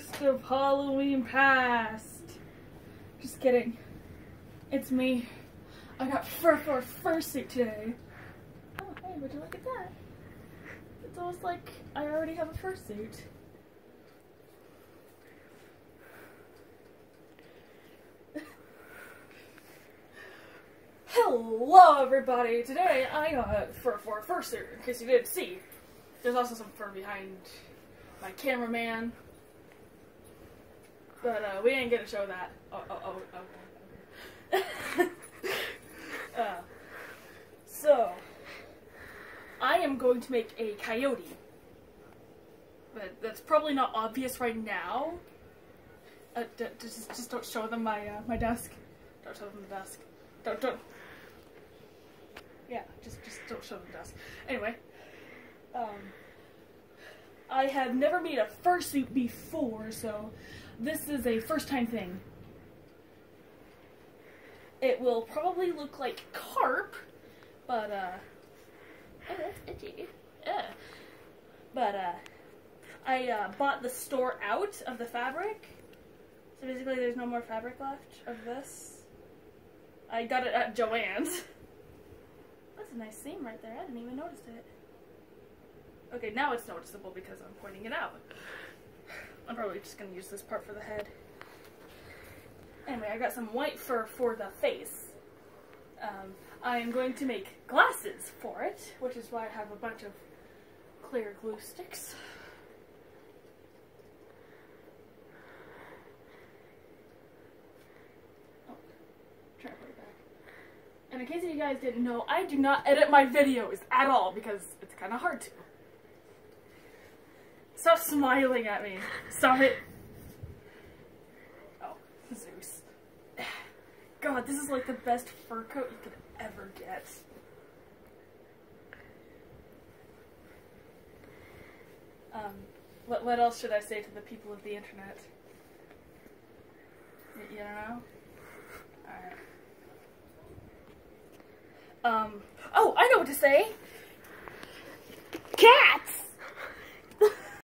worst of Halloween past. Just kidding. It's me. I got fur for a fursuit today. Oh, hey, would you look at that? It's almost like I already have a fursuit. Hello, everybody! Today I got fur for a fursuit, in case you didn't see. There's also some fur behind my cameraman. But we didn't get to show that. So, I am going to make a coyote. But that's probably not obvious right now. Just don't show them my desk. Don't show them the desk. Don't. Yeah, just don't show them the desk. Anyway, I have never made a fursuit before, so this is a first-time thing. It will probably look like carp, but oh, that's itchy. But I bought the store out of the fabric, so basically there's no more fabric left of this. I got it at Joann's. That's a nice seam right there. I didn't even notice it. Okay, now it's noticeable because I'm pointing it out. I'm probably just going to use this part for the head. Anyway, I got some white fur for the face. I'm going to make glasses for it, which is why I have a bunch of clear glue sticks. Oh, try to put it back. And in case you guys didn't know, I do not edit my videos at all because it's kind of hard to. Stop smiling at me. Stop it. Oh, Zeus. God, this is like the best fur coat you could ever get. What else should I say to the people of the internet? You don't know? Alright. Oh, I know what to say!